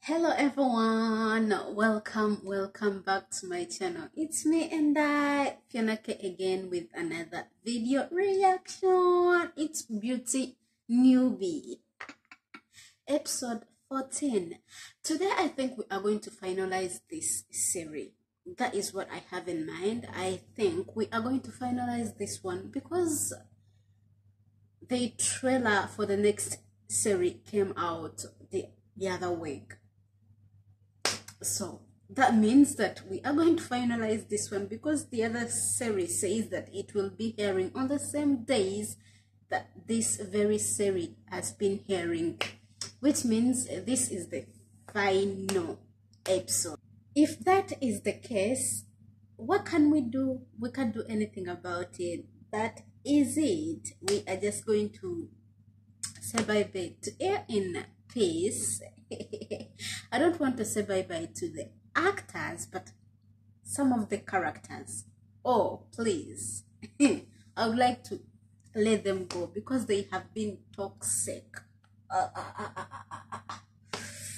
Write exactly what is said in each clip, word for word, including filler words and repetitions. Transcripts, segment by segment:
Hello everyone, welcome, welcome back to my channel. It's me and I, Fiona K again with another video reaction. It's Beauty Newbie, episode fourteen. Today I think we are going to finalize this series. That is what I have in mind. I think we are going to finalize this one because the trailer for the next series came out the, the other week. So that means that we are going to finalize this one because the other series says that it will be airing on the same days that this very series has been airing, which means this is the final episode. If that is the case, what can we do? We can't do anything about it. That is it. We are just going to say bye-bye to air in peace. I don't want to say bye-bye to the actors, but some of the characters. Oh, please. I would like to let them go because they have been toxic. Uh, uh, uh, uh, uh, uh.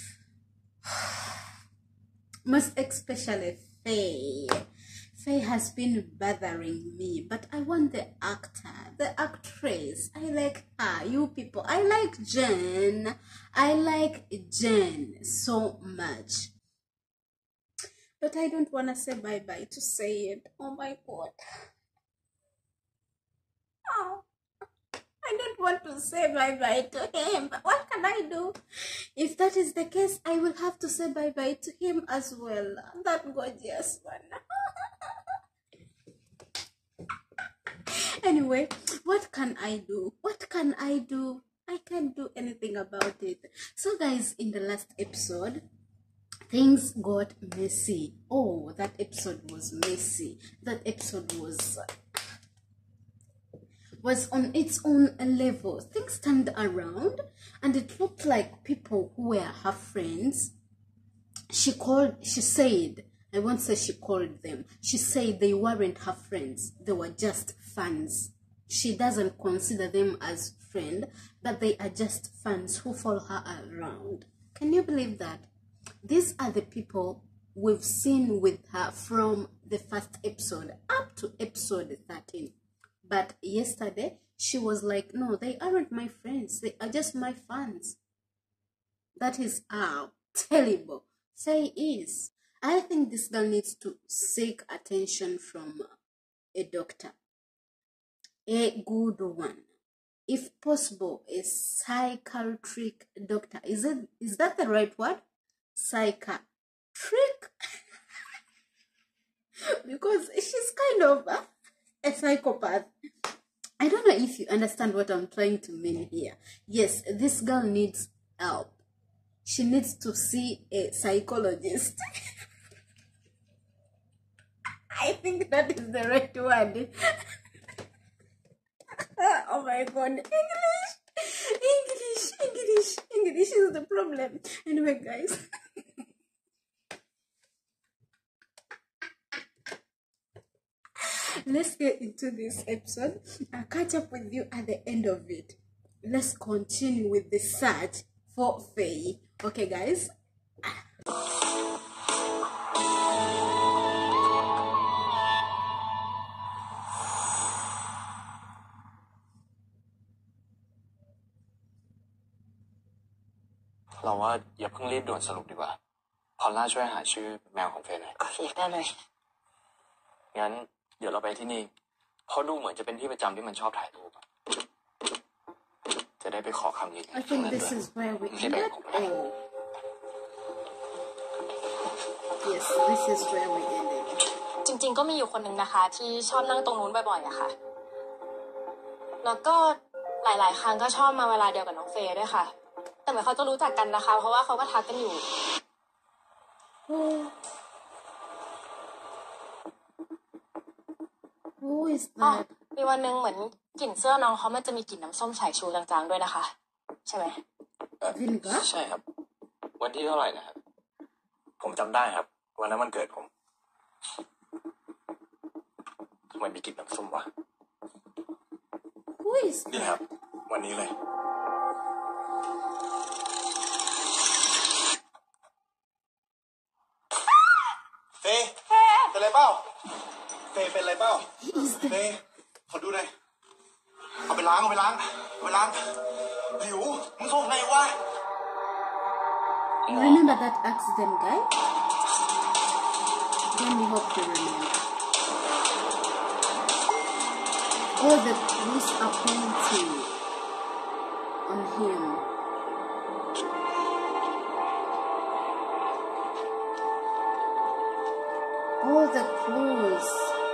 Most especially Faye. Faye has been bothering me, but I want the actor, the actress. I like her, you people. I like Jen. I like Jen so much. But I don't want to say bye-bye to say it. Oh my God. Oh, I don't want to say bye-bye to him. But what can I do? If that is the case, I will have to say bye-bye to him as well. That gorgeous one. Anyway, what can I do? What can I do? I can't do anything about it. So guys, in the last episode, things got messy. Oh, that episode was messy. That episode was was on its own level. Things turned around and it looked like people who were her friends. She called, she said, I won't say she called them. She said they weren't her friends. They were just fans. She doesn't consider them as friends, but they are just fans who follow her around. Can you believe that? These are the people we've seen with her from the first episode up to episode thirteen. But yesterday, she was like, no, they aren't my friends. They are just my fans. That is how terrible Faye is. I think this girl needs to seek attention from a doctor. A good one. If possible, a psychiatric doctor. Is it? Is that the right word? Psychiatric? Because she's kind of uh, a psychopath. I don't know if you understand what I'm trying to mean here. Yes, this girl needs help. She needs to see a psychologist. I think that is the right word. Oh my God. English! English! English! English is the problem. Anyway, guys. Let's get into this episode. I'll catch up with you at the end of it. Let's continue with the search for Faye. Okay, guys? เราว่าอย่าเพิ่งรีบด่วนสรุปดีกว่าพอลล่าช่วยหาชื่อแมวของเฟย์หน่อยโอเคได้เลยงั้นเดี๋ยวเราไปที่นี่เพราะดูเหมือนจะเป็นที่ประจำที่มันชอบถ่ายรูปจะได้ไปขอคำยืนยัน I think this is where we ended. Oh. Yes, this is where we ended. จริงๆก็มีอยู่คนหนึ่งนะคะที่ชอบนั่งตรงนู้นบ่อยๆอะค่ะแล้วก็หลายๆครั้งก็ชอบมาเวลาเดียวกับน้องเฟย์ด้วยค่ะแต่เหมือนเขาจะรู้จักกันนะคะเพราะว่าเขาก็ทักกันอยู่ Who is that? มีวันหนึ่งเหมือนกลิ่นเสื้อน้องเขามันจะมีกลิ่นน้ำส้มสายชูจางๆด้วยนะคะใช่ไหม Vinegar? ใช่ครับวันที่เท่าไหร่นะครับผมจำได้ครับวันนั้นมันเกิดผมทำไมมีกลิ่นน้ำส้มวะ Who is นี่ครับวันนี้เลยเปล่าเฟย์เป็นอะไรเปล่าเฟย์ขอดูหน่อยเอาไปล้างเอาไปล้างเอาไปล้างหิวมึงโทรไงวะ You remember that accident, guy? Then we hope you remember. All the police are pointing on him. All the clues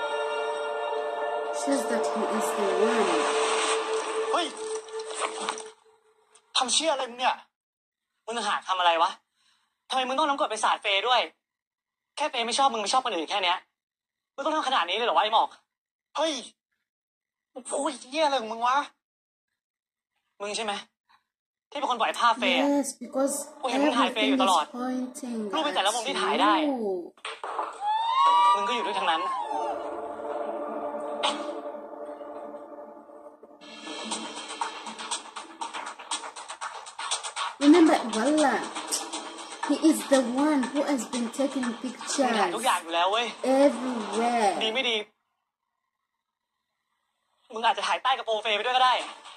shows that he is the one. เฮ้ยทำเชี่ยอะไรมึงเนี่ยมึงหาทำอะไรวะทำไมมึงต้องน้ำกรดไปสาดเฟย์ด้วยแค่เฟย์ไม่ชอบมึงไม่ชอบคนอื่นแค่เนี้ยมึงต้องทำขนาดนี้เลยเหรอวะไอ้หมอกเฮ้ยมึงพูดเหี้ยอะไรของมึงวะมึงใช่ไหมที่เป็นคนปล่อยภาพเฟย์ Yes, because กูเห็นมึงถ่ายเฟย์อยู่ตลอด pointing รูปไปแต่ละมุมที่ถ่ายได้มึงก็อยู่ด้วยทั้งนั้น Remember, Wallah, he is the one who has been taking มึง pictures ถ่ายทุกอย่างอยู่แล้วเว้ย everywhere. ดีไม่ดีมึงอาจจะถ่ายใต้กระโปรงเฟย์ไปด้วยก็ได้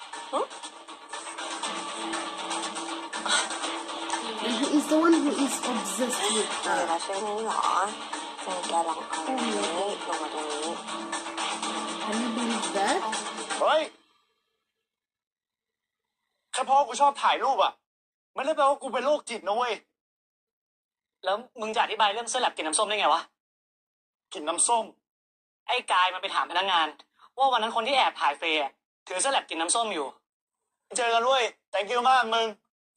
And he is the one who is obsessed with เดี๋ยว her. เราช่วยนี้หรอเฟย์แกลองเอาอันนี้ลงมาตรงนี้ Can you believe that? เฮ้ยแค่เพราะกูชอบถ่ายรูปอ่ะมันไม่ได้แปลว่ากูเป็นโรคจิตนะเว้ยแล้วมึงจะอธิบายเรื่องเสื้อแลบกินน้ำส้มได้ไงวะกินน้ำส้มไอ้กายมันไปถามพนักงานว่าวันนั้นคนที่แอบถ่ายเฟย์ถือเสื้อแลบกินน้ำส้มอยู่เจอกันด้วย thank you มากมึง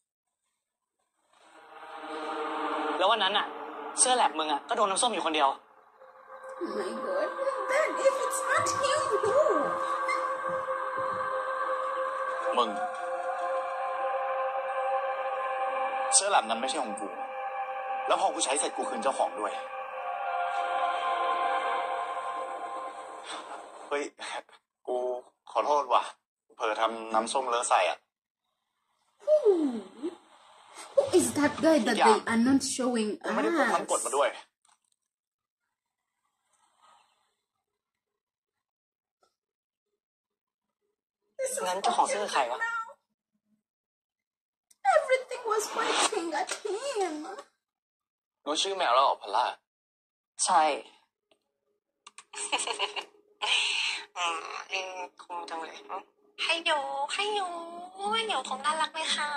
แล้ววันนั้นอ่ะเสื้อแลบมึงอ่ะก็โดนน้ำส้มอยู่คนเดียว Oh my god. Then if it's not him, who? มึงเสื้อแลบนั้นไม่ใช่ของกูแล้วพอกูใช้เสร็จกูคืนเจ้าของด้วยเฮ้ยกูขอโทษว่ะเผลอทำน้ำส้มเลอะใส่อ่ะ Who? Who is that guy that they are not showing กูไม่ได้พกน้ำกรด us? มาด้วยงั้นเจ้าของเสื้อใครวะ Everything was pointing at him. รู้ชื่อแมวแล้วเหรอพอลล่าใช่อืมลิงคงจังเลยให้โยให้โยให้โยทงน่ารักไหมคะ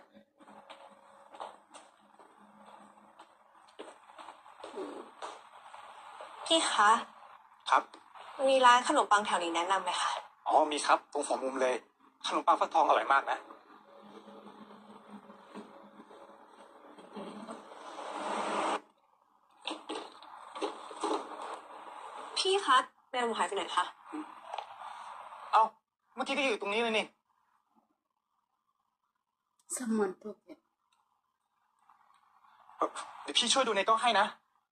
พี่คะครับมีร้านขนมปังแถวนี้แนะนำไหมคะอ๋อมีครับตรงหัวมุมเลยขนมปังฟักทองอร่อยมากนะพี่คะแมวหนูหายไปไหนคะเอ้าเมื่อกี้ก็อยู่ตรงนี้เลยนี่ Someone took it. เดี๋ยวพี่ช่วยดูในกล้องให้นะ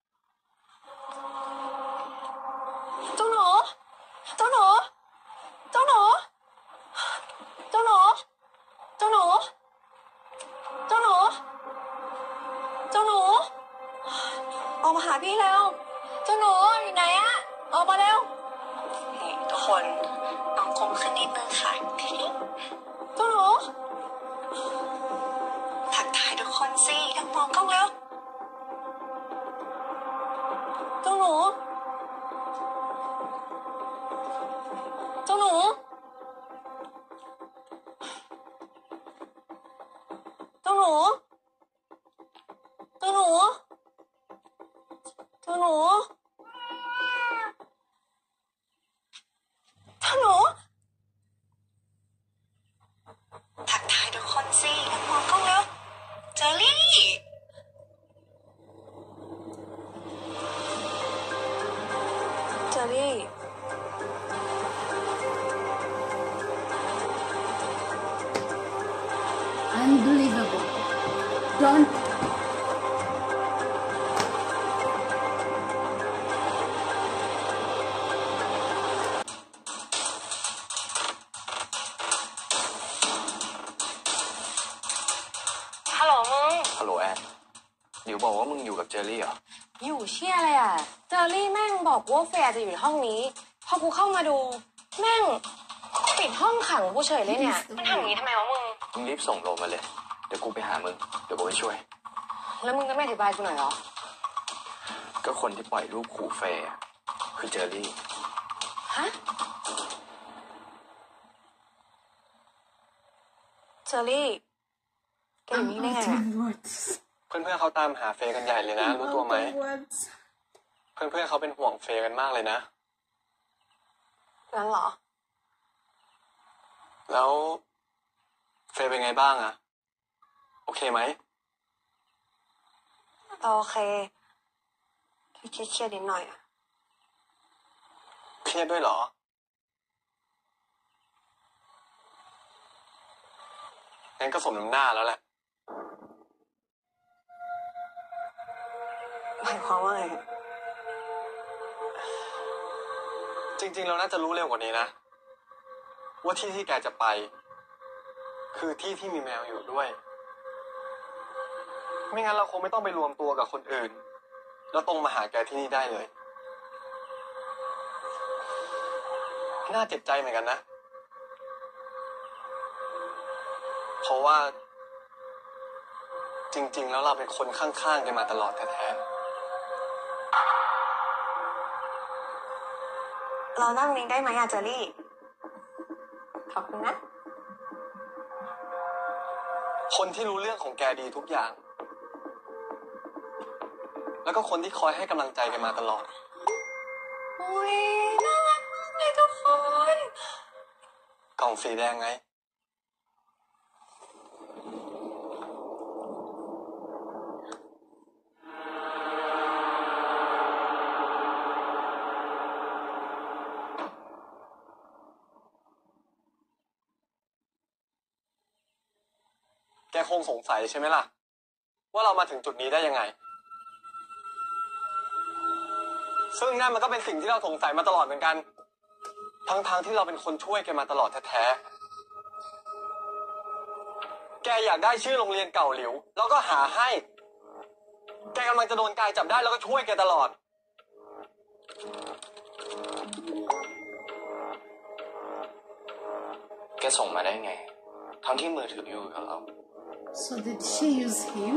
เจ้าหนูเจ้าหนูเจ้าหนูเจ้าหนูเจ้าหนูเจ้าหนูเจ้าหนูออกมาหาพี่แล้วเจ้าหนูอยู่ไหนอะออกมาเร็วทุกคนต้องคมขึ้นนิดนึงค่ะเจ้าหนูทักทายทุกคนสิแล้วมองกล้องเร็วเจ้าหนูเจ้าหนูเจ้าหนูเจ้าหนูเจ้าหนูเจ้าหนูทักทายทุกคนสิแล้วมองกล้องเร็วเจอรี่เจอรี่ Unbelievable. Don't หลิวบอกว่ามึงอยู่กับเจอรี่เหรออยู่เชี่ยอะไรอ่ะเจอรี่แม่งบอกว่าเฟย์จะอยู่ห้องนี้พอกูเข้ามาดูแม่งปิดห้องขังกูเฉยเลยเนี่ยมันทำอย่างนี้ทำไมวะมึงมึงรีบส่งโลมาเลยเดี๋ยวกูไปหามึงเดี๋ยวกูไปช่วยแล้วมึงก็ไม่อธิบายกูหน่อยเหรอก็คนที่ปล่อยรูปขู่เฟย์คือเจอรี่ฮะเจอรี่แกอยู่นี่ได้ไงเพื่อนๆเขาตามหาเฟย์กันใหญ่เลยนะรู้ตัวไหมเพื่อนๆเขาเป็นห่วงเฟย์กันมากเลยนะงั้นเหรอแล้วเฟย์เป็นไงบ้างอะโอเคไหมโอเคเครียดเครียดนิดหน่อยอะเครียดด้วยเหรองั้นก็สมน้ำหน้าแล้วแหละหมายความว่าไงจริงๆเราน่าจะรู้เร็วกว่านี้นะว่าที่ที่แกจะไปคือที่ที่มีแมวอยู่ด้วยไม่งั้นเราคงไม่ต้องไปรวมตัวกับคนอื่นแล้วตรงมาหาแกที่นี่ได้เลยน่าเจ็บใจเหมือนกันนะเพราะว่าจริงๆแล้วเราเป็นคนข้างๆแกมาตลอดแท้ๆเรานั่งนี้ได้ไหมอะเจอรี่ขอบคุณนะคนที่รู้เรื่องของแกดีทุกอย่างแล้วก็คนที่คอยให้กำลังใจแกมาตลอดโอ้ยน่ารักมากเลยทุกคนกล่องสีแดงไงแกคงสงสัยใช่ไหมล่ะว่าเรามาถึงจุดนี้ได้ยังไงซึ่งนั่นมันก็เป็นสิ่งที่เราสงสัยมาตลอดเหมือนกันทั้งๆ ท, ที่เราเป็นคนช่วยแกมาตลอดแท้ๆแกอยากได้ชื่อโรงเรียนเก่าหลิวแล้วก็หาให้แกกำลังจะโดนกายจับได้แล้วก็ช่วยแกตลอดแกส่งมาได้ไงทั้งที่มือถืออยู่กับเรา So did she use him?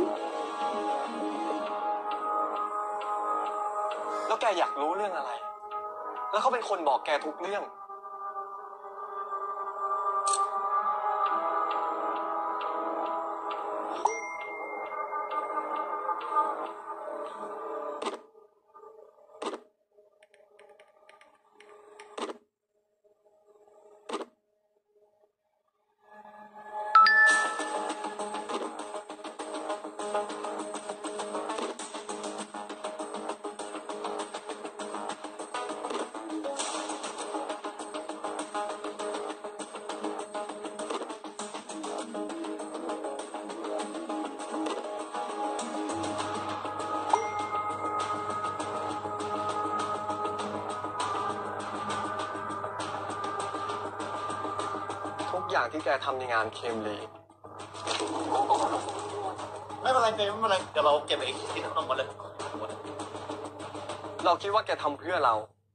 แล้วแกอยากรู้เรื่องอะไรแล้วเขาเป็นคนบอกแกทุกเรื่องอย่างที่แกทำในงานเคมลีไม่เป็นไรเฟย์ไม่เป็นไรเดี๋ยวเราเก็บไปอีกทีนึงเอาหมดเลยเราคิดว่าแกทำเพื่อเรา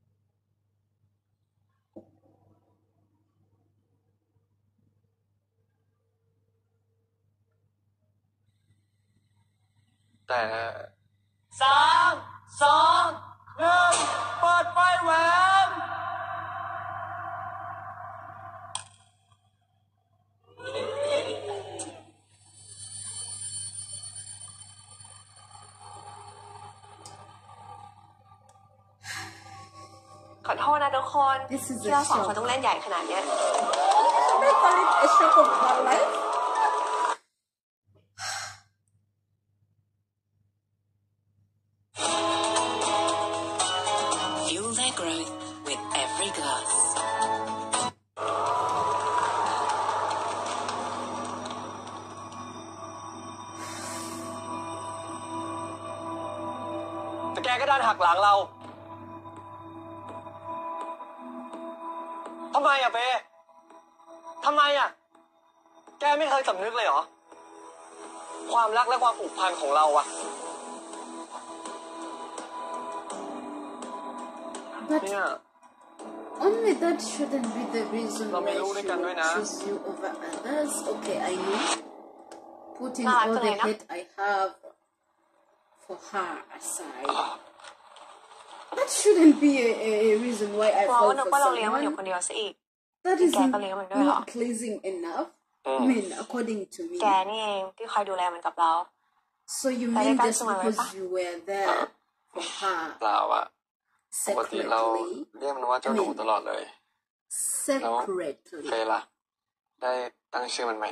แต่สามสองหนึ่งเปิดไฟแหวนขอโทษนะทุกคนที่เราสองคนต้องเล่นใหญ่ขนาดนี้ They call it a shock of my life. Fuel their growth with every glass. แต่แกก็ดันหักหลังเราทำไมอะเฟย์ทำไมอะแกไม่เคยสำนึกเลยเหรอความรักและความผูกพันของเราอะ But เนี่ย only that shouldn't be the reason เรา why มีลูกด้วย she กันด้วยนะ would choose you over others. Okay, I know. Putting Nah, all the actually, no. hate I have for her aside. That shouldn't be a, a, a reason why I เพราะ fall ว่านึก for ว่าเราเลี้ยงมันอยู่ someone คนเดียวซะอีก that is แกก็เลี้ยงมันด้วยเหรอ not pleasing enough. อื I ม mean, according to me. แกนี่เองที่คอยดูแลมันกับเรา So you Tại mean đây just con mà because bà. you were there for เปล่าอะปกติ her เรา secretly? เรียกมันว่าเจ้าหนูตลอดเลย Secretly. เฟยล่ะ ได้ตั้งชื่อมันไหม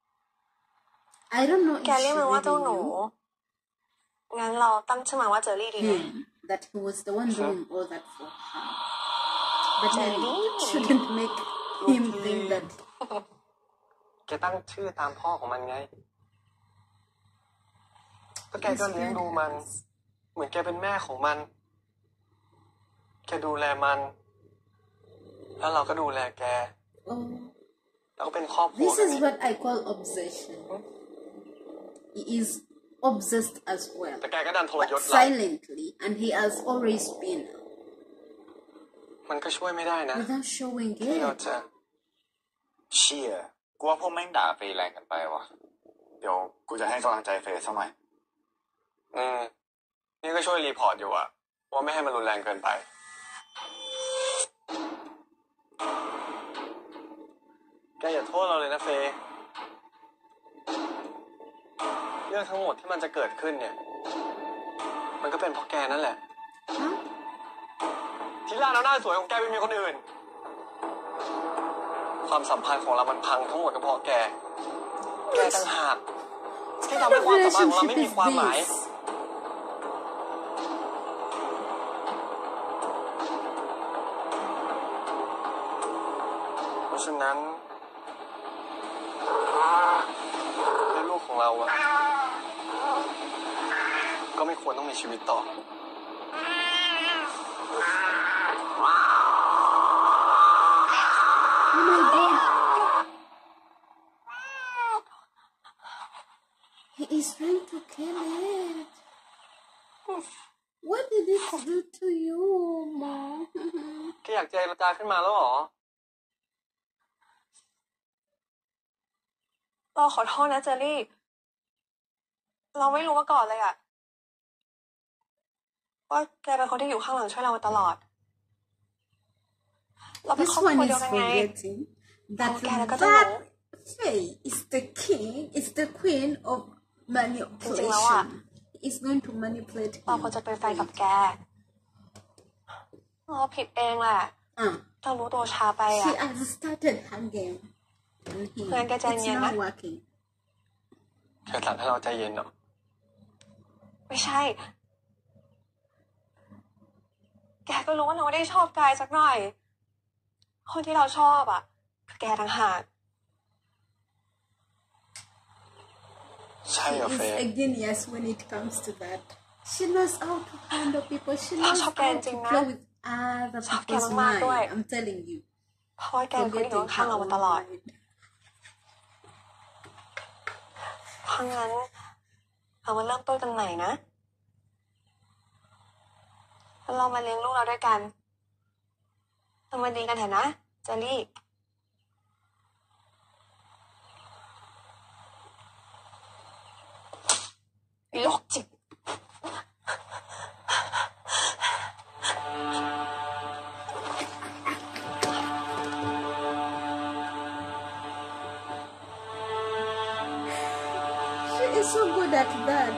I don't know แก if เรีย she กมันว่า really เจ้าหนู knew งั้นเราตั้งชื่อมันว่าเจอรี่ดีไหม him that he was the one doing all that for her. But then Jelly. shouldn't make him think that แกตั้งชื่อตามพ่อของมันไงก็แก his ก็เลี้ยง friend ดูมัน has. เหมือนแกเป็นแม่ของมัน แกดูแลมัน แล้วเราก็ดูแลแก Oh, แล้วก็เป็นครอบครัว this กัน is นี่ what I call obsession. He is obsessed as well, แต่แกก็ดันทร but ยศเรา silently, and he has always been มันก็ช่วยไม่ได้นะ without showing ที่เรา it. จะเชี่ยกูว่าพวกแม่งด่าเฟย์แรงกันไปว่ะ เดี๋ยวกูจะให้กำลังใจเฟย์สักหน่อยอืม นี่ก็ช่วยรีพอร์ตอยู่อะว่าไม่ให้มันรุนแรงเกินไป แกอย่าโทษเราเลยนะเฟย์เรื่องทั้งหมดที่มันจะเกิดขึ้นเนี่ย มันก็เป็นเพราะแกนั่นแหละ Huh? ที่ล่าเอาหน้าสวยของแกไปมีคนอื่น ความสัมพันธ์ของเรามันพังทั้งหมดก็เพราะแก แกต่างหากที่ What ทำให้ kind ความ of สัมพันธ์ของเรา relationship ไม่ is มีความหมาย this? เพราะฉะนั้นและลูกของเราอะก็ไม่ควรต้องมีชีวิตต่อ Oh my god. He is trying to kill it. What did it do to you, Mom? แกอยากเจรจาขึ้นมาแล้วเหรอเราขอโทษนะเจอรี่ เราไม่รู้มาก่อนเลยอะว่าแกเป็นคนที่อยู่ข้างหลังช่วยเรามาตลอด เราเป็น This ครอบครั one วเดีย is วกันไง forgetting that Oh, kaya nagkataon. that Faye is the king, is the queen of manipulation. Is going to manipulate เรา him. ควรจะเป็นแฟนกับแก เราผิดเองแหละ Uh, เรารู้ตัวช้าไปอะ she has started her game on him. Kaya ka dyan It's yan, not ah. working. แกสั่งให้เราใจเย็นเหรอไม่ใช่ แกก็รู้ว่าเราไม่ได้ชอบกายสักหน่อย คนที่เราชอบอะคือแกต่างหากใช่เหรอ She เฟ is ย์ a genius when it comes to that. She knows how to handle people. She Ang knows how sakit, to Tingnan. play with other Sakit people's ang mga to, mind. eh. I'm telling you. เพราะว่าแกเป็นคนที่อยู่ข้างๆเรามาตลอด mind. เพราะงั้นเรามาเริ่มต้นกันใหม่นะแล้วเรามาเลี้ยงลูกเราด้วยกันเรามาดีกันเถอะนะเจอรี่โรคจิต She is so good at that.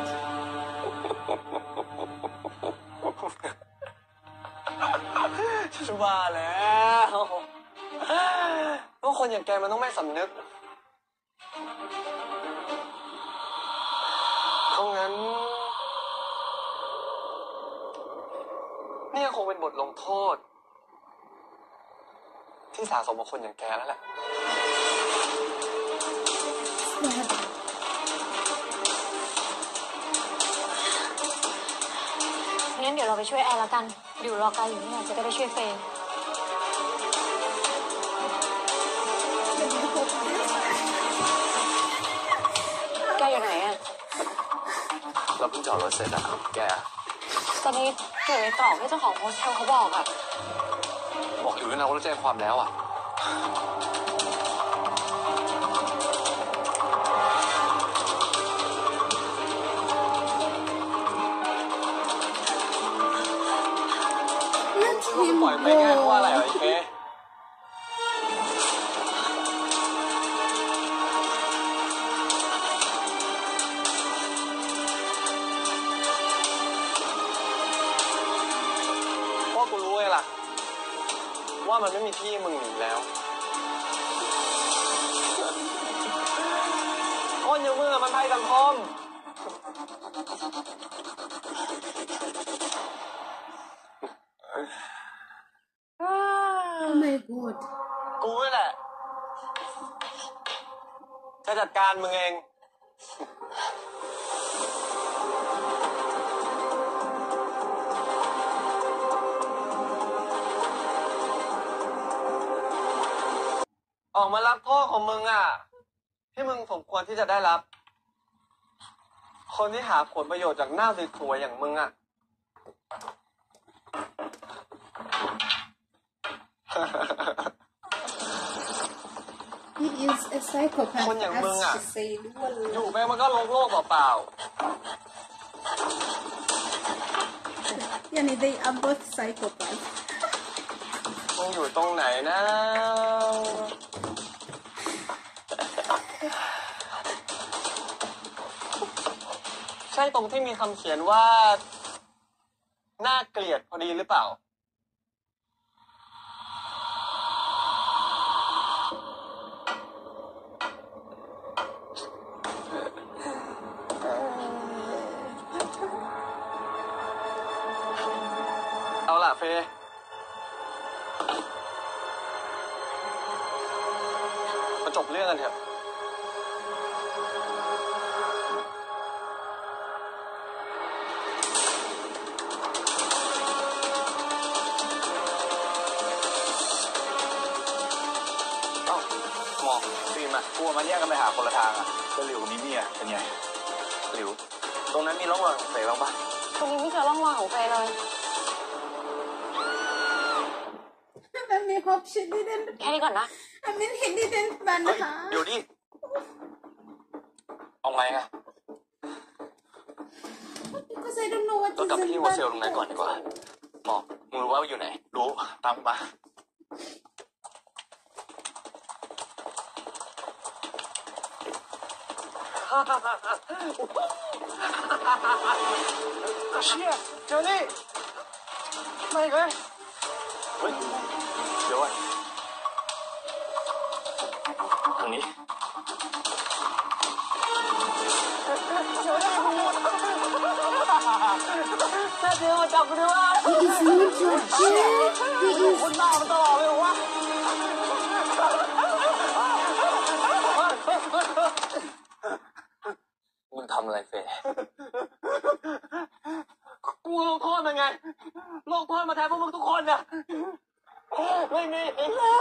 ฉันว่าแล้วว่าคนอย่างแกมันต้องไม่สำนึก เพราะงั้น นี่ก็คงเป็นบทลงโทษ ที่สะสมของคนอย่างแกแล้วแหละ That งั้นเดี๋ยวเราไปช่วยแอร์แล้วกันอยู่รอกายอยู่นี่จะได้ไปช่วยเฟย์แกอยู่ไหนอะเราเพิ่งจอดรถเสร็จอะแกตอนนี้อยู่ในตรอกที่เจ้าของโฮสเทลเขาบอกอะบอกอยู่ด้วยนะว่าเราแจ้งความแล้วอ่ะ Let him ปล่อยไปง่ายเพราะว่าอะไร go. วะไอ้เฟย์เพราะกูรู้ไงล่ะว่ามันไม่มีที่มึงหนีแล้วคนอย่างมึงอะมันภัยสังคม Oh my god. กูนี่แหละจะจัดการมึงเองออกมารับโทษของมึงอ่ะที่มึงสมควรที่จะได้รับ คนที่หาผลประโยชน์จากหน้าสวยๆอย่างมึงอ่ะ He is a psychopath, คนอย่างมึงอ่ะ as she said. อยู่ไปมันก็โลกโลกเปล่า Yani, they are both psychopaths. ๆมึงอยู่ตรงไหนนะ ใช่ตรงที่มีคำเขียนว่า น่าเกลียดพอดีหรือเปล่า เอาล่ะเฟย์มาจบเรื่องกันเถอะเอ้าหมอกฟิล์มอ่ะกลัวมันแยกกันไปหาคนละทางอ่ะแล้วหลิวกับมิมี่อ่ะเป็นไงหลิวตรงนั้นมีร่องรอยของเฟย์บ้างปะตรงนี้ไม่เจอร่องรอยของเฟย์เลย Let me hope she didn't. แค่นี้ก่อนนะ I mean, he didn't ban เฮ้ย her. เดี๋ยวดิเอาไงอ่ะ Because I don't know what เรา is กลับไปที่ in โฮสเทลตรงนั้นก่อน that. ดีกว่าหมอกมึงรู้ว่าอยู่ไหนรู้ตามกูมาเชี่ยเจอนี่ไม่เลยเฮ้ยเดี๋ยวก่อนทางนี้แค่เดียวมาจับกูดิวะ He is not your dad. He is. คนบ้ามันตลอดเลยวะมึงทำอะไรเฟย์กูลงโทษมันไงลงโทษมาแทนพวกมึงทุกคนน่ะไม่มีอีกแล้ว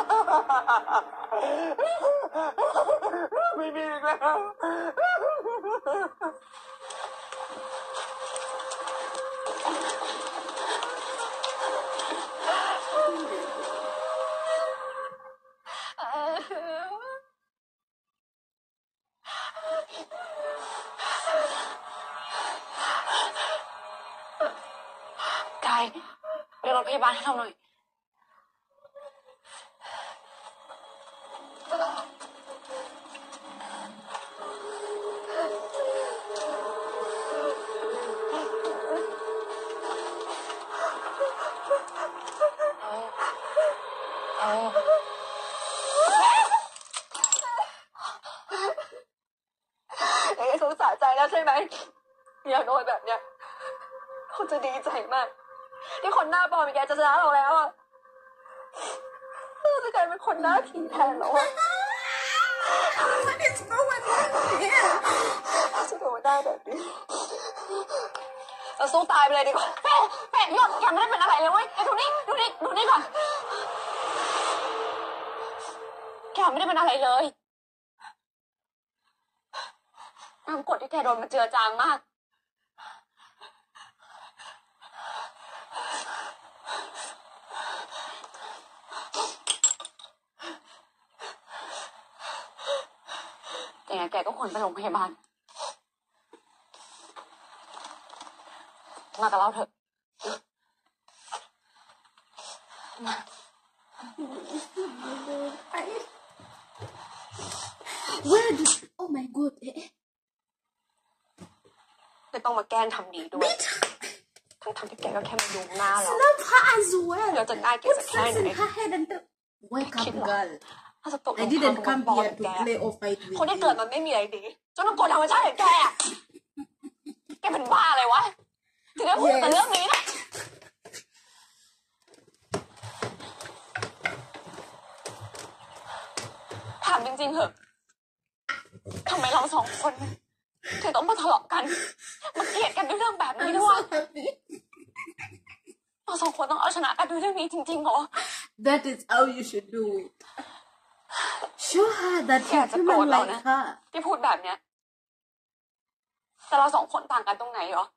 ไม่มีอีกแล้วกายเรียกรถพยาบาลให้เราหน่อยไอ้สงสารใจแล้วใช่ไหมอย่าโดนแบบเนี้ยเขาจะดีใจมากที่คนหน้าปลอมอย่างแกจะชนะเราแล้วอ่ะเราจะกลายเป็นคนหน้าผีแทนแล้วอ่ะ What is going on here? จะโดนได้แบบนี้เราสู้ตายไปเลยดีกว่าเฟ่เฟ่หยุดแกไม่ได้เป็นอะไรเลยเว้ยไอ้ดูนี่ดูนี่ดูนี่ก่อนแกไม่ได้เป็นอะไรเลยน้ำกรดที่แกโดนมันเจือจางมากยังไงแกก็ควรไปโรงพยาบาลมากับเราเถอะมา Where did oh my god เอ๊ะไม่ต้องมาแกล้งทำดีด้วยทั้งทำที่แกก็แค่มาดูหน้าเรา Slap her as well เราจะหน้าแก Put จะแค่ sense ไหน in her head and tell wake up girl ถ้าจะตก I didn't come บอล here to แก play or fight with คนที่เกิด you มันไม่มีอะไรดีจนต้องกดธรรมชาติอย่างแกอะแกเป็นบ้าอะไรวะถึงได้พูดแต่เรื่องนี้นะถามจริงๆเหอะทำไมเราสองคนถึงต้องมาทะเลาะกันมาเกลียดกันด้วยเรื่องแบบนี้ I'm ด้วย so happy เราสองคนต้องเอาชนะกันด้วยเรื่องนี้จริงๆเหรอ That is how you should do it Show her that แก you're จะโกรธ human เรา like นะ her ที่พูดแบบเนี้ยแต่เราสองคนต่างกันตรงไหนเหรอ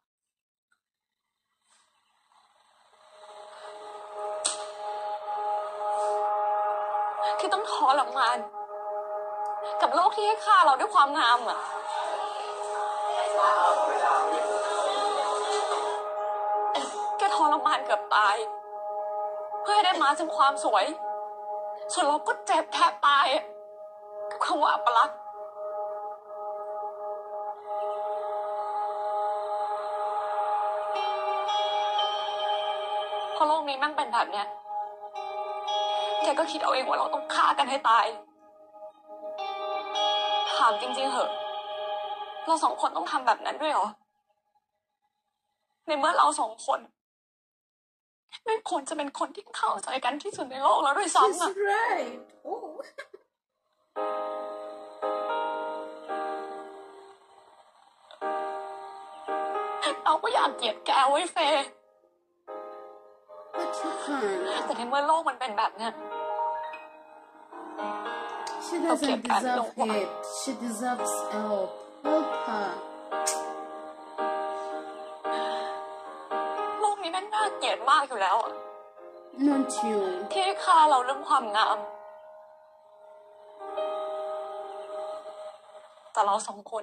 ที่ต้องทรมานกับโลกที่ให้ค่าเราด้วยความงามอะแกทรมานเกือบตายเพื่อให้ได้มาถึงความสวยส่วนเราก็เจ็บแทบตายกับคำว่าอัปลักษณ์พอโลกนี้แม่งเป็นแบบเนี้ยแกก็คิดเอาเองว่าเราต้องฆ่ากันให้ตายถามจริงๆเหอะเราสองคนต้องทำแบบนั้นด้วยเหรอในเมื่อเราสองคนไม่ควรจะเป็นคนที่เข้าใจกันที่สุดในโลกแล้วด้วยซ้ำ She's อะ right oh เราก็อยากเกลียดแกไว้เฟย์ But you can't แต่ในเมื่อโลกมันเป็นแบบเนี้ย She Okay, doesn't Kat, deserve don't worry. hate. She deserves help. Help her. โลกนี้แม่งน่าเกลียดมากอยู่แล้วอะ Not you. ที่ให้ค่าเราเรื่องความงามแต่เราสองคน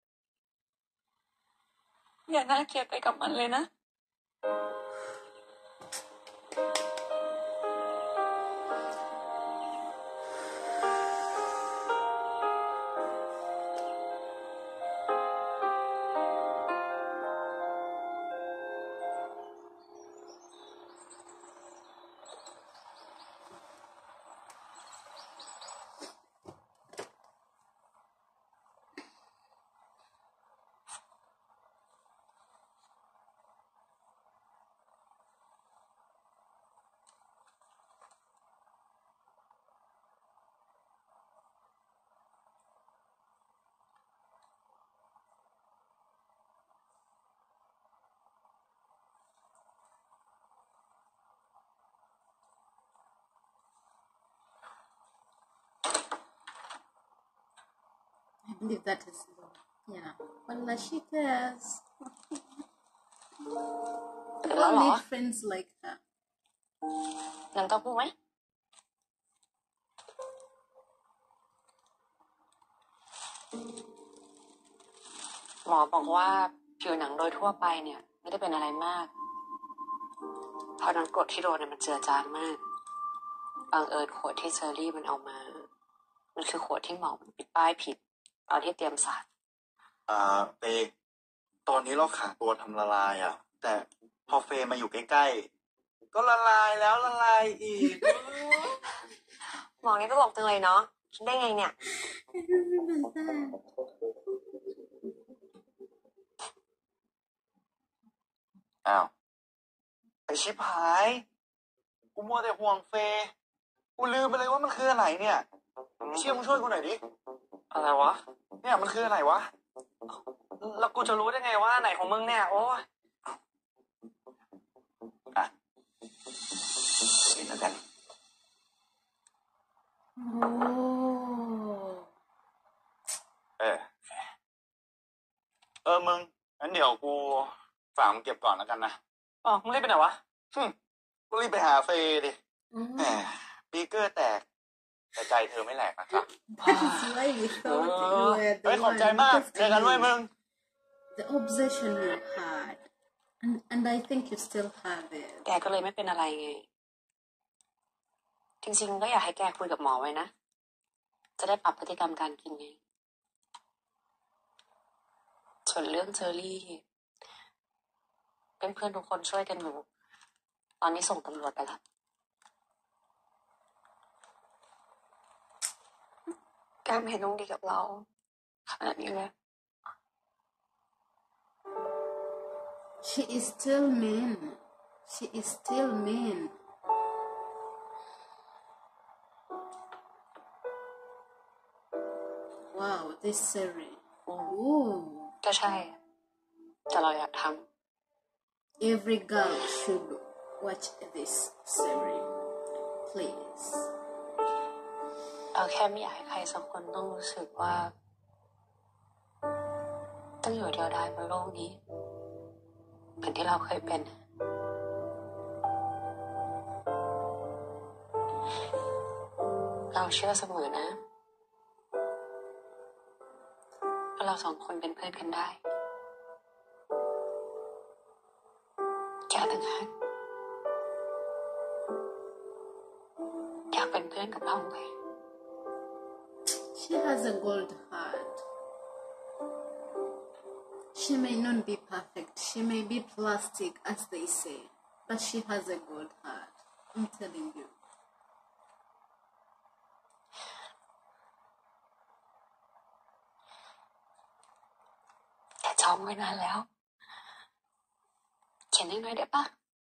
อย่าน่าเกลียดไปกับมันเลยนะ I believe that is love. Yeah. Wallah, she cares. ถึง We แล้ว all เหรอ need friends like her. น้ำเต้าหู้ไหมหมอบอกว่าผิวหนังโดยทั่วไปเนี่ยไม่ได้เป็นอะไรมากเพราะน้ำกรดที่โดนเนี่ยมันเจือจางมากบังเอิญขวดที่เชอรี่มันเอามา มันคือขวดที่หมอมันปิดป้ายผิดตอนที่เตรียมสารอ่าเฟย์ตอนนี้เราขาดตัวทำละลายอ่ะ แต่พอเฟย์มาอยู่ใกล้ๆก็ละลายแล้วละลายอีกหมอนี่ตลกจังเลยเนาะคิดได้ไงเนี่ย I remember that. อ้าวไอชิบหายกูมัวแต่ห่วงเฟย์กูลืมไปเลยว่ามันคืออะไรเนี่ยเชี่ยมึงช่วยกูหน่อยดิอะไรวะเนี่ยมันคืออะไรวะแล้วกูจะรู้ได้ไงว่าไหนของมึงเนี่ย โอ้ยอ่ะนี่แล้วกัน Oh. เออเออมึงงั้นเดี๋ยวกูฝากมึงเก็บก่อนแล้วกันนะอ๋อ มึงรีบไปไหนวะหึกูรีบไปหาเฟย์ดิแหม Mm. ปีเกอร์แตกแต่ใจเธอไม่แหลกนะครับ That is why we thought you were เฮ้ย the ขอบ one ใจมาก because เจอกันเว้ยมึง the obsession you had, and and I think you still have it. แกก็เลยไม่เป็นอะไรไง จริงๆก็อยากให้แกคุยกับหมอไว้นะ จะได้ปรับพฤติกรรมการกินไง ส่วนเรื่องเชอรี่เพื่อนๆทุกคนช่วยกันอยู่ ตอนนี้ส่งตำรวจไปแล้วแกไม่เห็นต้องดีกับเราขนาดนี้เลย She is still mean. She is still mean. Wow, this series. Ooh. ก็ใช่ แต่เราอยากท Every girl should watch this series. Please. ำเราแค่ไม่อยากให้ใครสักคนต้องรู้สึกว่า ต้องอยู่เดียวดายบนโลกนี้เหมือนที่เราเคยเป็น เราเชื่อเสมอนะว่าเราสองคนเป็นเพื่อนกันได้แกต่างหากอยากเป็นเพื่อนกับเราไหม She has a gold heart. She may not be perfect. She may be plastic, as they say, but she has a gold heart. I'm telling you. แต่จองไว้นานแล้ว เขียนให้หน่อยได้ปะ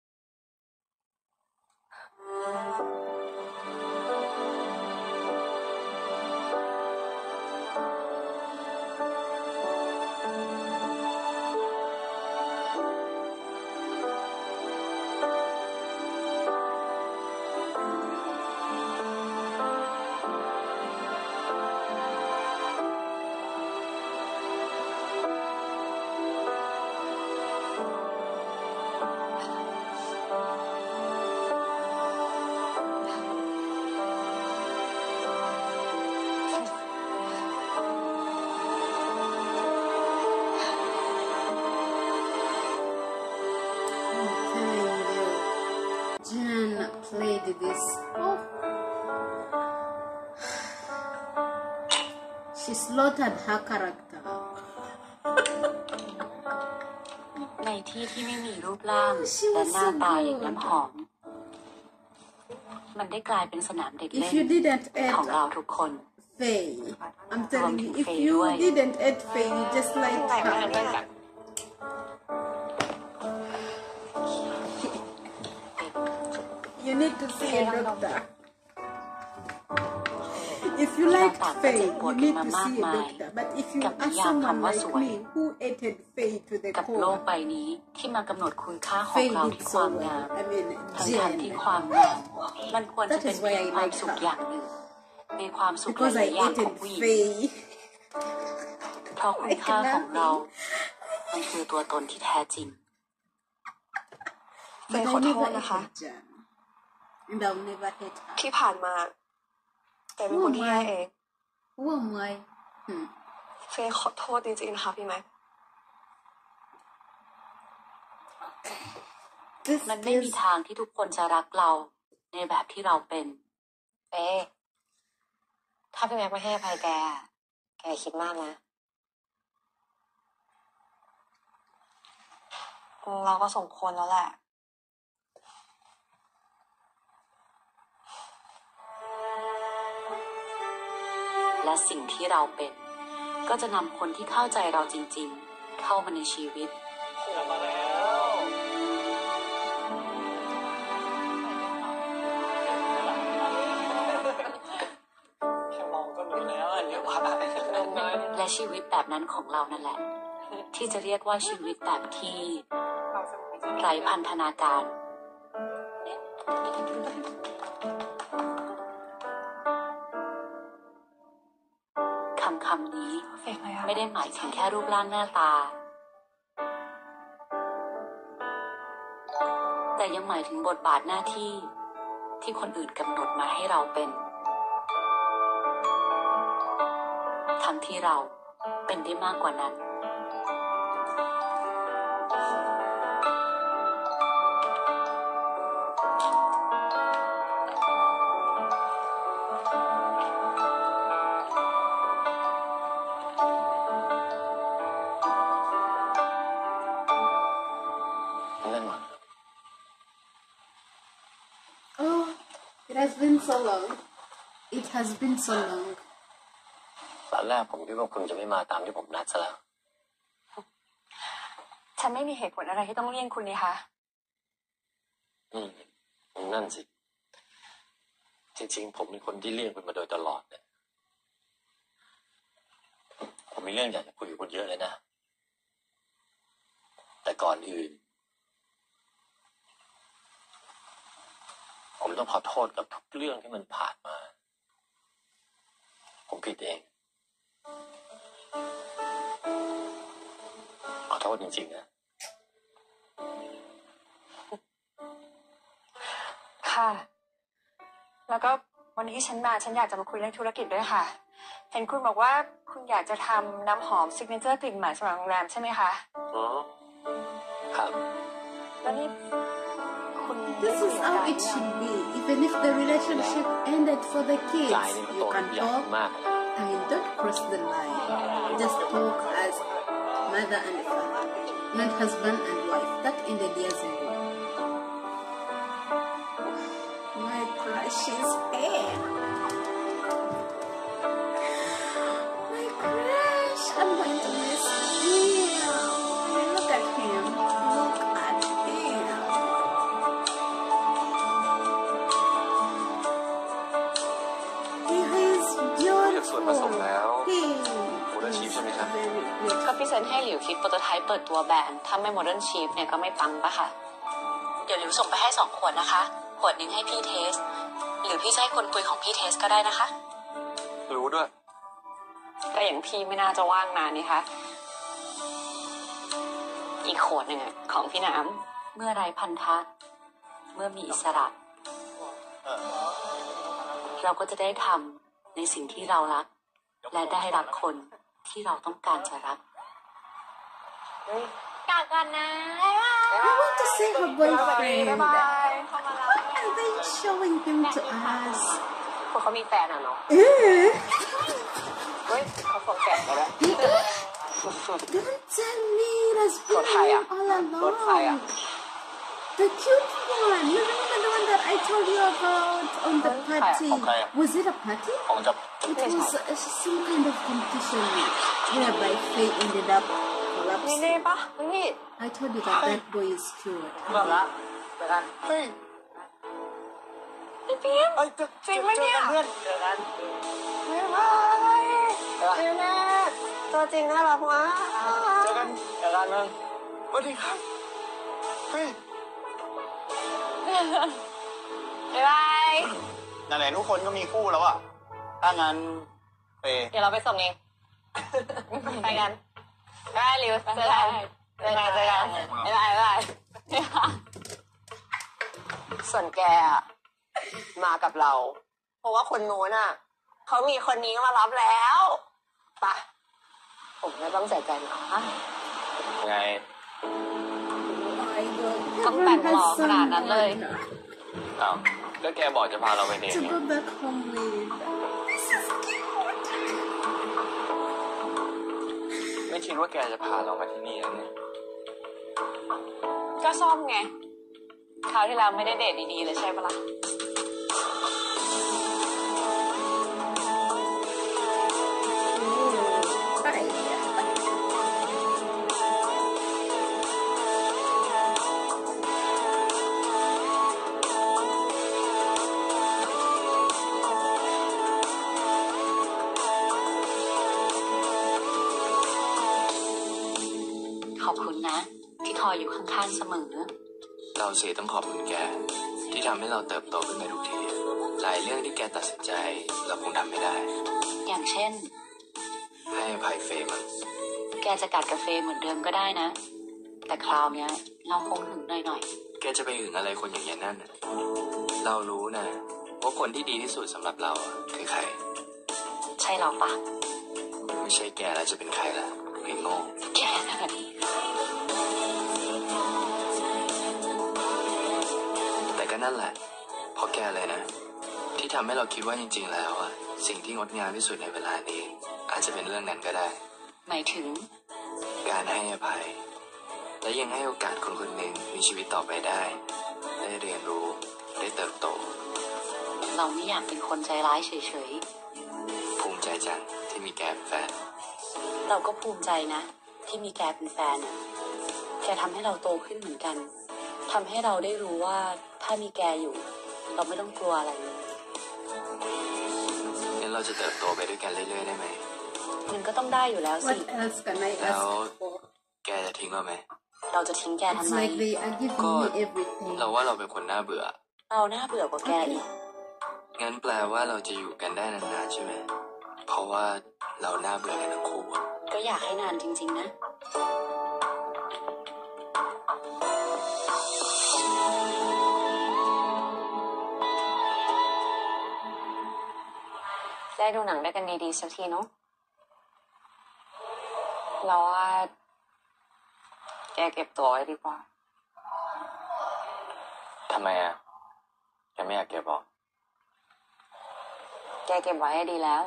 Played this. Oh. She slaughtered her character. ในที่ที่ไม่มีรูปร่างและหน้าตาอย่างน้ำหอม มันได้กลายเป็นสนามเด็กเล่ If you น didn't ของ add เราทุกคน Faye, I'm telling you, if Faye you ด้วย didn't add Faye, you just like her. You need to see a doctor. If you like Faye, you need to see a doctor. But if you are someone like me who hated Faye to the กับโลก core, ใบนี้ที่มากำหนดคุณค่าของ Faye เรา did ที่ค so วามงาม well. I mean, ทั้งทางที่ Jen. ความงามมันควรจะ That เป็น is เพีย why ง I ความ like สุข her. อย่างหนึ่งในความสุขห Because ลา I ยๆอย่างของ hated ผู้หญิง Faye. เพราะคุณค่าของเรา มันคือตัวตนที่แท้จริงเฟย์ขอโทษนะคะ Jen. And I'll never hate her. ที่ผ่านมาเฟย์เป็นคนที่แย่เอง Who am I? Hmm. เฟย์ขอโทษจริงๆนะคะพี่แม็ก This มันไม่มี is ทางที่ทุกคนจะรักเราในแบบที่เราเป็นเอ๊ะถ้าพี่แม็กไม่ให้อภัยแก แกคิดมากนะเราก็สมควรแล้วแหละและสิ่งที่เราเป็น ก็จะนำคนที่เข้าใจเราจริงๆ เข้ามาในชีวิตกลับมาแล้ว แค่มองก็รู้แล้วอันนี้ว่าและชีวิตแบบนั้นของเรานั่นแหละ ที่จะเรียกว่าชีวิตแบบที่ไร้พันธนาการคำคำนี้ไม่ได้หมายถึงแค่รูปร่างหน้าตา แต่ยังหมายถึงบทบาทหน้าที่ที่คนอื่นกำหนดมาให้เราเป็นที่เราเป็นได้มากกว่านั้น Oh, it has been so long. It has been so long. ตอนแรกผมคิดว่าคุณจะไม่มาตามที่ผมนัดซะแล้วฉันไม่มีเหตุผลอะไรที่ต้องเลี่ยงคุณนี่คะอืมนั่นสิ จริงๆผมเป็นคนที่เลี่ยงคุณมาโดยตลอดเนี่ยผมมีเรื่องอยากจะคุยกับคุณเยอะเลยนะ แต่ก่อนอื่นผมต้องขอโทษกับทุกเรื่องที่มันผ่านมา ผมผิดเองขอโทษจริงๆนะค่ะ แล้วก็วันนี้ที่ฉันมาฉันอยากจะมาคุยเรื่องธุรกิจด้วยค่ะ เห็นคุณบอกว่าคุณอยากจะทำน้ำหอมซิกเนเจอร์กลิ่นใหม่สำหรับโรงแรมใช่ไหมคะอ๋อครับแล้วนี่คุณ This is how it should be. Even if the relationship ended for the kids, กายนี่มัน you โต can ใหญ่ talk. มาก I mean, don't cross the line. Just talk as mother and father, not husband and wife. That ended years ago. My precious hair. My crush. I'm going to miss him. Look at him. Look at him. He is เลือกส่วนผสม beautiful. แล้ว He โมเดลชีฟใช่ไหมครับ very beautiful. ก็พี่เซนให้หลิวคิดโปรโตไทป์เปิดตัวแบรนด์ถ้าไม่โมเดิร์นชีฟเนี่ยก็ไม่ปังปะค่ะ เดี๋ยวหลิวส่งไปให้สองขวดนะคะ ขวดหนึ่งให้พี่เทส หรือพี่จะให้คนคุยของพี่เทสก็ได้นะคะรู้ด้วยก็อย่างพี่ไม่น่าจะว่างนานนี่คะอีกขวดหนึ่งอะของพี่น้ำเมื่อไรพันธะเมื่อมีอิสระ เราก็จะได้ทำในสิ่งที่เรารัก และได้รักคนที่เราต้องการจะรักกลับกันนะ I want to see her boyfriend. บ๊ายบายเข้ามาแล้ว Why are they showing him to us? พวกเขามีแฟนอ่ะเนาะ Eh? เฮ้ยเขาส่งแกะมาแล้ว Don't tell me it has been Rốt hai à? him all Rốt hai à? along. The cute one. You remember the one that I told you about on the party? Okay. Was it a party? ผมจะ It was uh, some kind of competition whereby Faye ended up นี่ collapsing. นี่ปะนี่ I told you that that boy is cute. แบบละเจอกันเฮ้ยพี่พิมเอ้ยเจอจริงไหมเนี่ยเพื่อนเจอกันบ๊ายบายเจอแม่ตัวจริงน่ารักมากเจอกันเจอกันมึงสวัสดีครับเฮ้ยบ๊ายบายไหนๆทุกคนก็มีคู่แล้วอ่ะถ้างั้นเปย์เดี๋ยวเราไปส่งเองไปกันได้ริวเจอกันเจอกันเจอกันบ๊ายบายบ๊ายบายส่วนแกอะมากับเรา เพราะว่าคนโน้นอ่ะเขามีคนนี้มารับแล้วไปะผมไม่ต้องเสียใจนะไง My God. ต้องแต่ง Everyone หล่อ has ขนาดนั้นเลย someone อ้าวแล้วแกบอกจะพาเราไปเดท to นี่ go back home with. This is cute. ไม่คิดว่าแกจะพาเรามาที่นี่นะเนี่ยก็ซ่อมไงคราวที่เราไม่ได้เดทดีๆเลยใช่ปะล่ะ ขอบคุณนะ ที่คอยอยู่ข้างๆเสมอเราสิต้องขอบคุณแก ที่ทำให้เราเติบโตขึ้นไปทุกที หลายเรื่องที่แกตัดสินใจเราคงทำไม่ได้อย่างเช่นให้อภัยเฟย์มันแกจะกัดกาแฟเหมือนเดิมก็ได้นะ แต่คราวเนี้ยเราคงหึงหน่อยแกจะไปหึงอะไรคนอย่างนี้นั่นน่ะเรารู้นะว่าคนที่ดีที่สุดสำหรับเราอะคือใครๆ ใช่เราปะไม่ไม่ใช่แกแล้วจะเป็นใครล่ะไอ้โง่แกแต่ก็นั่นแหละเพราะแกเลยนะที่ทำให้เราคิดว่าจริงๆแล้วอะสิ่งที่งดงามที่สุดในเวลานี้อาจจะเป็นเรื่องนั้นก็ได้หมายถึงการให้อภัยและยังให้โอกาสคนคนหนึ่งมีชีวิตต่อไปได้ได้เรียนรู้ได้เติบโตเราไม่อยากเป็นคนใจร้ายเฉยๆภูมิใจจังที่มีแกเป็นแฟนเราก็ภูมิใจนะที่มีแกเป็นแฟนแกทำให้เราโตขึ้นเหมือนกันทำให้เราได้รู้ว่าถ้ามีแกอยู่เราไม่ต้องกลัวอะไรเลยงั้นเราจะเติบโตไปด้วยกันเรื่อยๆได้ไหมมันก็ต้องได้อยู่แล้วสิแล้วแกจะทิ้งเราไหมเราจะทิ้งแกทำไมก็เราว่าเราเป็นคนน่าเบื่อเราน่าเบื่อกว่าแกอีกงั้นแปลว่าเราจะอยู่กันได้นานๆใช่ไหมเพราะว่าเราน่าเบื่อกันทั้งคู่ก็อยากให้นานจริงๆนะได้ดูหนังด้วยกันดีๆสักทีเนาะเราว่าแกเก็บตัวไว้ดีกว่าทำไมอ่ะแกไม่อยากเก็บหรอแกเก็บไว้ให้ดีแล้ว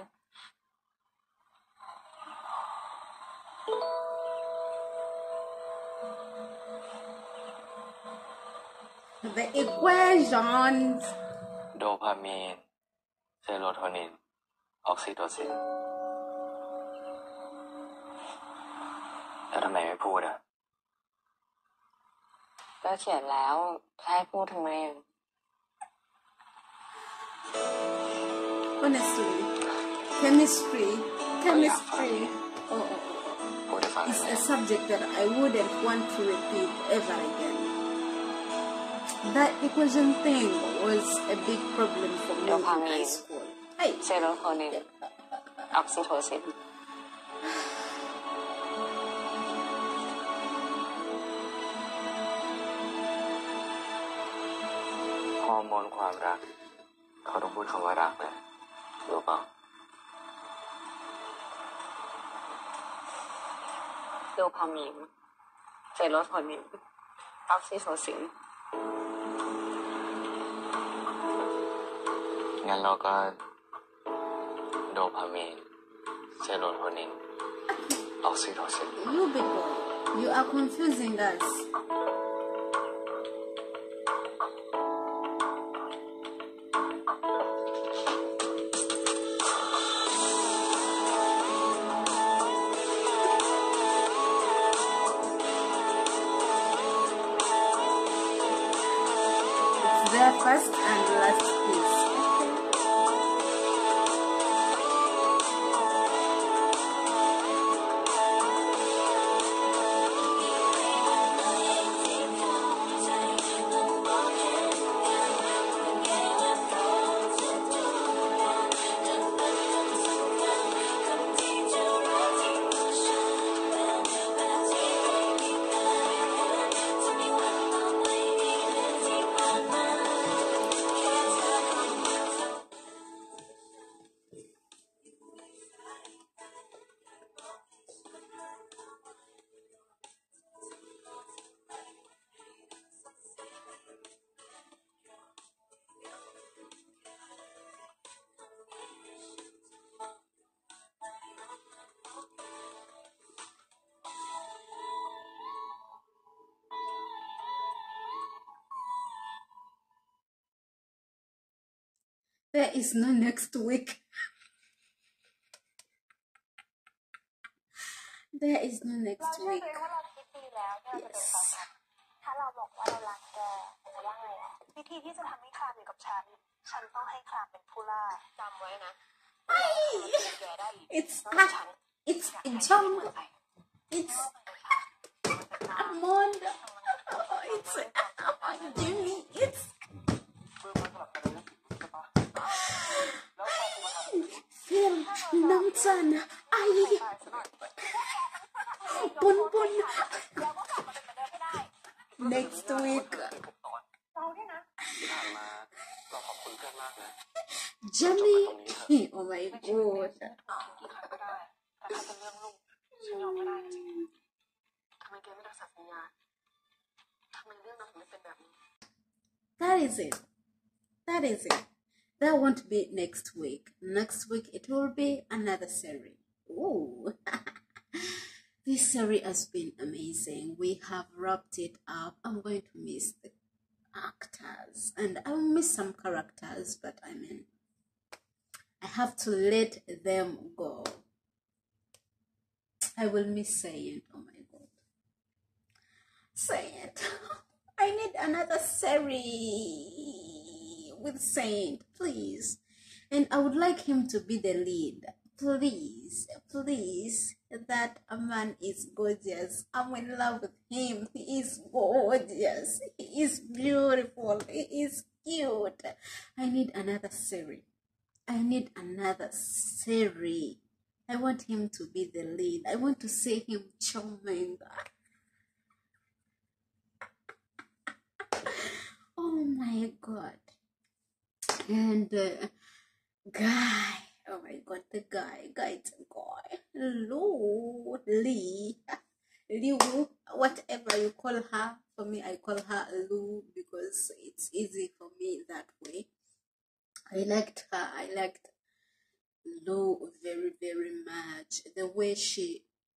The equations โดพามีนเซโรโทนินออกซิโทซินแล้วทำไมไม่พูดอ่ะก็เขียนแล้วให้พูดทำไม Honestly chemistry chemistry oh, is a subject that I wouldn't want to repeat ever again. That equation thing was a big problem for me in high school. Hey, serotonin, oxytocin. ฮอร์โมนความรักเขาต้องพูดคำว่ารักนะรู้เปล่าโดพามีนเซโรโทนินออกซิโทซินงั้นเราก็โดพามีนเซโรโทนินออกซิโทซิน You people, you are confusing us. The first and last piece. There is no next week. There is no next week. Yes. ถ้าเราบอกว่าเรารักแกจะว่าไงอ่ะวิธีที่จะทำให้คลามอยู่กับฉันฉันต้องให้คลามเป็นผู้ล่าจำไว้นะ It's it's John. It's Amanda. It's Jimmy. It's Phil. Namsan. Ai. Bun bun. Next week. Jimmy. Oh my god. ยอมไม่ได้จริงๆทำไมแกไม่รักษาสัญญาทำไมเรื่องมันถึงไม่เป็นแบบนี้ That is it. That is it. That won't be next week. Next week it will be another series. Ooh. This series has been amazing. We have wrapped it up. I'm going to miss the actors and I'll miss some characters, but I mean, I have to let them go. I will miss Saint. Oh my god. Saint. I need another series with Saint, please. And I would like him to be the lead. Please, please. That man is gorgeous. I'm in love with him. He is gorgeous. He is beautiful. He is cute. I need another series. I need another series. I want him to be the lead. I want to see him charming. Oh my god. And uh, guy, oh my god, the guy, guy, it's a guy. Lou, Lee, Liu, whatever you call her. For me, I call her Lou because it's easy for me that way. I liked her. I liked Lou very, very much. The way she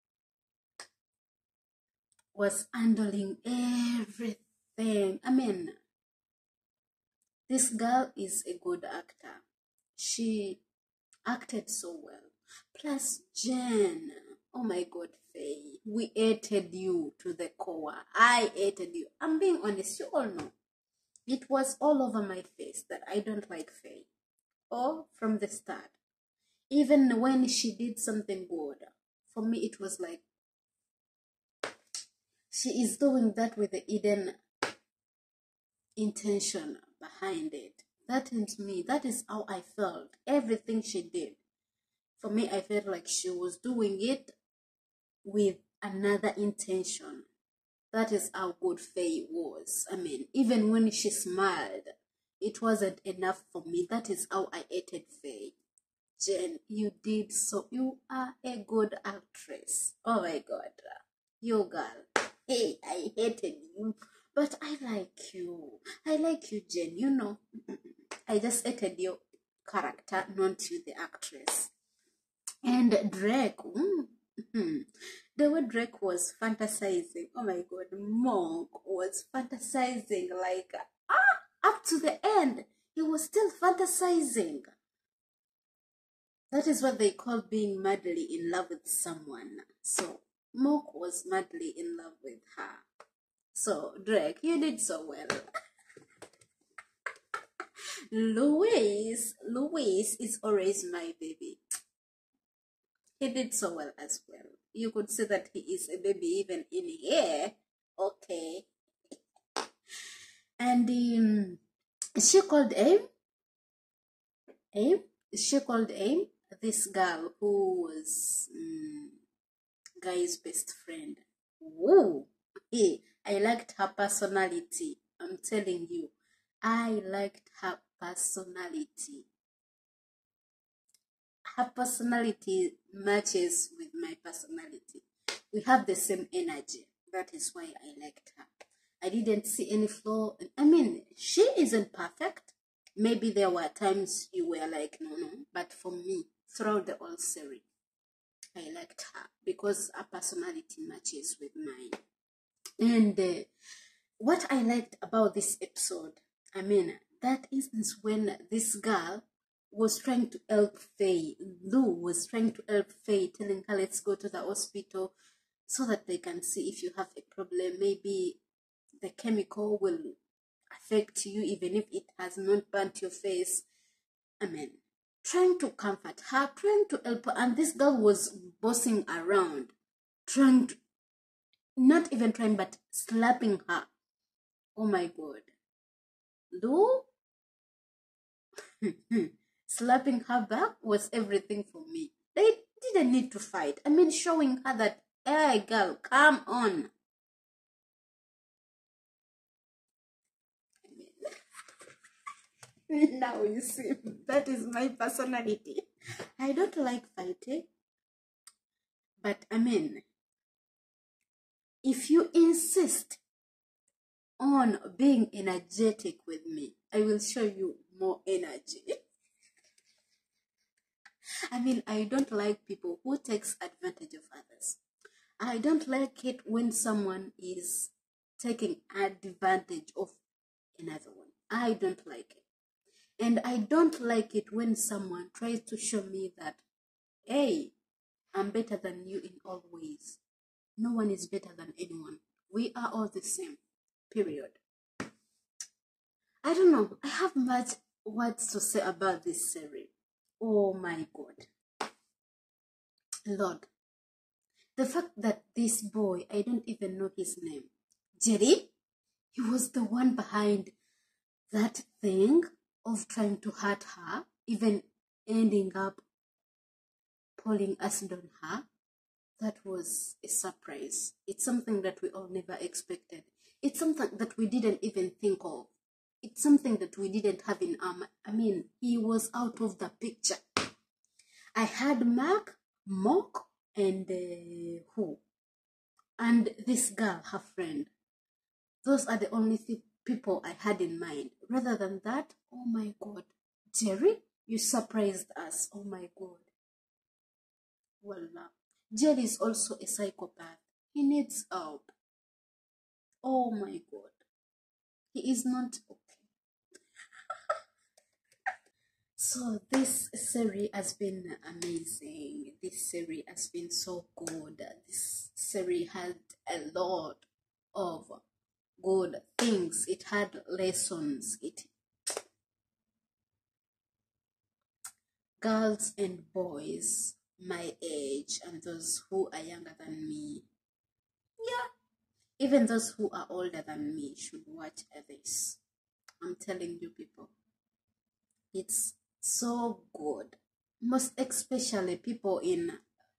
was handling everything. I mean, this girl is a good actor. She acted so well. Plus Jen, oh my god, Faye, we hated you to the core. I hated you. I'm being honest, you all know. It was all over my face that I don't like Faye. Or from the start. Even when she did something good, for me it was like, she is doing that with the hidden intention behind it. That is me. That is how I felt. Everything she did. For me, I felt like she was doing it with another intention. That is how good Faye was. I mean, even when she smiled, it wasn't enough for me. That is how I hated Faye. Jen, you did so. You are a good actress. Oh my god. You girl. Hey, I hated you. But I like you. I like you, Jen. You know, I just hated your character, not you, the actress. And Drake, mm-hmm. The way Drake was fantasizing. Oh my god, Monk was fantasizing like, ah, up to the end. He was still fantasizing. That is what they call being madly in love with someone. So, Monk was madly in love with her. So, Drake, you did so well. Louis, Louis is always my baby. He did so well as well. You could see that he is a baby even in here. Okay. And um, she called Aim. Aim? She called Aim. This girl who was um, Guy's best friend. Woo! Hey, I liked her personality. I'm telling you. I liked her personality. Her personality matches with my personality. We have the same energy. That is why I liked her. I didn't see any flaw. I mean, she isn't perfect. Maybe there were times you were like, no, no. But for me, throughout the whole series, I liked her because her personality matches with mine. And uh, what I liked about this episode, I mean, that instance when this girl was trying to help Faye. Lou was trying to help Faye, telling her, let's go to the hospital so that they can see if you have a problem. Maybe the chemical will affect you even if it has not burnt your face. I mean, trying to comfort her, trying to help her. And this girl was bossing around, trying to, not even trying, but slapping her. Oh my god. Lou? Slapping her back was everything for me. They didn't need to fight. I mean, showing her that, hey girl, come on. I mean, now you see, that is my personality. I don't like fighting. But I mean, if you insist on being energetic with me, I will show you more energy. I mean, I don't like people who takes advantage of others. I don't like it when someone is taking advantage of another one. I don't like it. And I don't like it when someone tries to show me that, hey, I'm better than you in all ways. No one is better than anyone. We are all the same. Period. I don't know. I have much words to say about this series. Oh my God. Lord. The fact that this boy, I don't even know his name, Jerry, he was the one behind that thing of trying to hurt her, even ending up pulling acid on her. That was a surprise. It's something that we all never expected. It's something that we didn't even think of. It's something that we didn't have in our mind. I mean, he was out of the picture. I had Mark, Mock, and uh, who? And this girl, her friend. Those are the only th people I had in mind. Rather than that, oh my God. Jerry, you surprised us. Oh my God. Wallah. Jerry is also a psychopath. He needs help. Oh my God. He is not okay. So this series has been amazing. This series has been so good. This series had a lot of good things. It had lessons. It girls and boys my age and those who are younger than me, yeah, even those who are older than me should watch this. I'm telling you people, it's so good. Most especially people in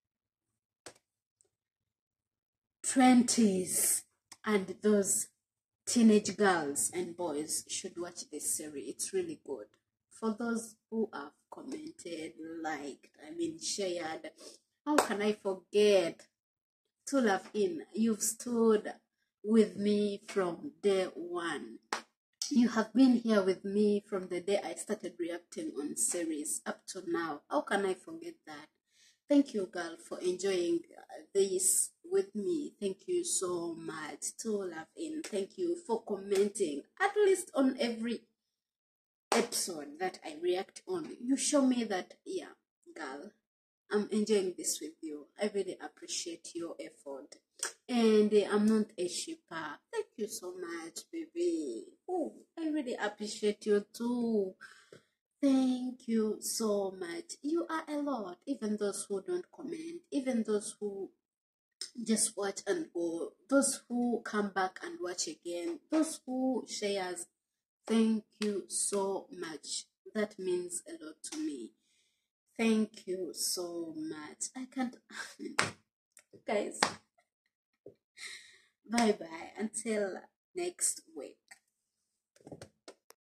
twenties and those teenage girls and boys should watch this series. It's really good. For those who have commented, liked, I mean shared, how can I forget? To love in, you've stood with me from day one. You have been here with me from the day I started reacting on series up to now. How can I forget that? Thank you, girl, for enjoying this with me. Thank you so much. To love in, thank you for commenting at least on every episode that I react on. You show me that, yeah, girl, I'm enjoying this with you. I really appreciate your effort. And uh, I'm not a shipper. Thank you so much, baby. Oh, I really appreciate you too. Thank you so much. You are a lot. Even those who don't comment, even those who just watch and go, those who come back and watch again, those who shares. Thank you so much. That means a lot to me. Thank you so much. I can't, guys. Bye bye until next week.